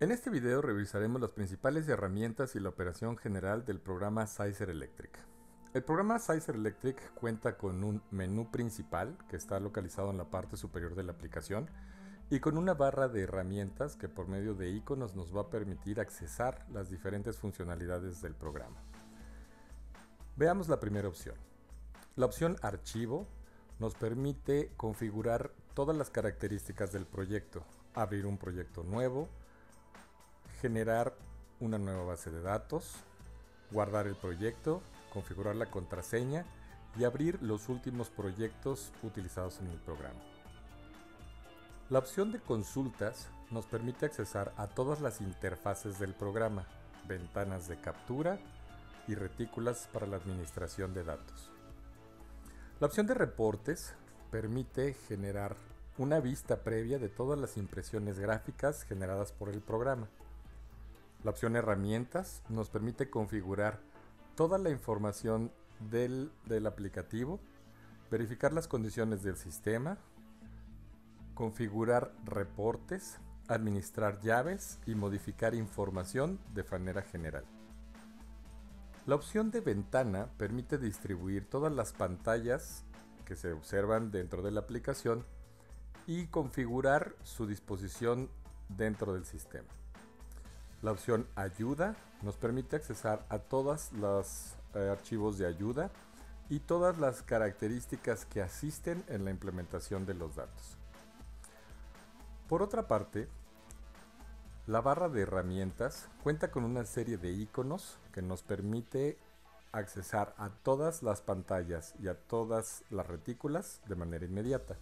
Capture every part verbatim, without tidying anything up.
En este video revisaremos las principales herramientas y la operación general del programa Sizer Electric. El programa Sizer Electric cuenta con un menú principal que está localizado en la parte superior de la aplicación y con una barra de herramientas que por medio de iconos nos va a permitir accesar las diferentes funcionalidades del programa. Veamos la primera opción. La opción Archivo nos permite configurar todas las características del proyecto, abrir un proyecto nuevo, generar una nueva base de datos, guardar el proyecto, configurar la contraseña y abrir los últimos proyectos utilizados en el programa. La opción de consultas nos permite accesar a todas las interfaces del programa, ventanas de captura y retículas para la administración de datos. La opción de reportes permite generar una vista previa de todas las impresiones gráficas generadas por el programa. La opción herramientas nos permite configurar toda la información del, del aplicativo, verificar las condiciones del sistema, configurar reportes, administrar llaves y modificar información de manera general. La opción de ventana permite distribuir todas las pantallas que se observan dentro de la aplicación y configurar su disposición dentro del sistema. La opción Ayuda nos permite accesar a todos los eh, archivos de ayuda y todas las características que asisten en la implementación de los datos. Por otra parte, la barra de herramientas cuenta con una serie de iconos que nos permite accesar a todas las pantallas y a todas las retículas de manera inmediata.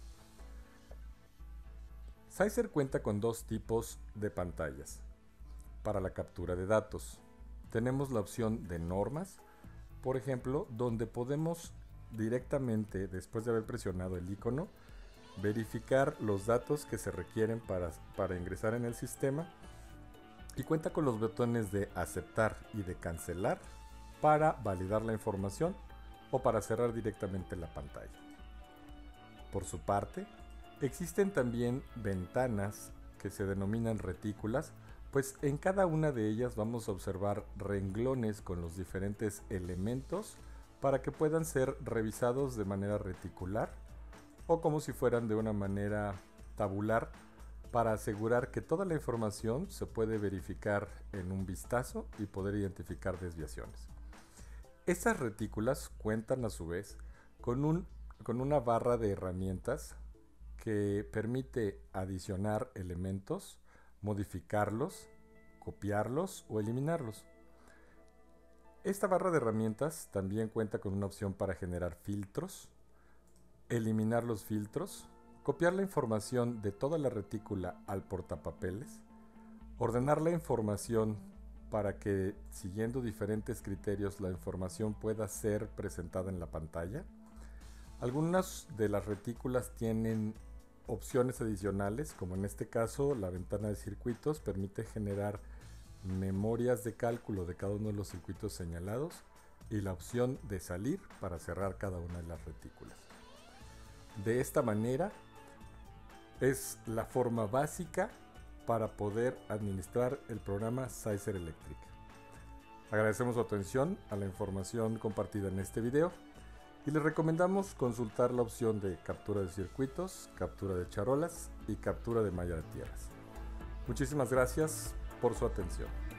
Sizer cuenta con dos tipos de pantallas. Para la captura de datos, tenemos la opción de normas, por ejemplo, donde podemos directamente, después de haber presionado el icono, verificar los datos que se requieren para, para ingresar en el sistema, y cuenta con los botones de aceptar y de cancelar para validar la información o para cerrar directamente la pantalla. Por su parte, existen también ventanas que se denominan retículas, pues en cada una de ellas vamos a observar renglones con los diferentes elementos para que puedan ser revisados de manera reticular o como si fueran de una manera tabular, para asegurar que toda la información se puede verificar en un vistazo y poder identificar desviaciones. Estas retículas cuentan a su vez con, un, con una barra de herramientas que permite adicionar elementos, modificarlos, copiarlos o eliminarlos. Esta barra de herramientas también cuenta con una opción para generar filtros, eliminar los filtros, copiar la información de toda la retícula al portapapeles, ordenar la información para que, siguiendo diferentes criterios, la información pueda ser presentada en la pantalla. Algunas de las retículas tienen opciones adicionales, como en este caso la ventana de circuitos permite generar memorias de cálculo de cada uno de los circuitos señalados y la opción de salir para cerrar cada una de las retículas. De esta manera es la forma básica para poder administrar el programa Sizer Electric. Agradecemos su atención a la información compartida en este video y les recomendamos consultar la opción de captura de circuitos, captura de charolas y captura de malla de tierras. Muchísimas gracias por su atención.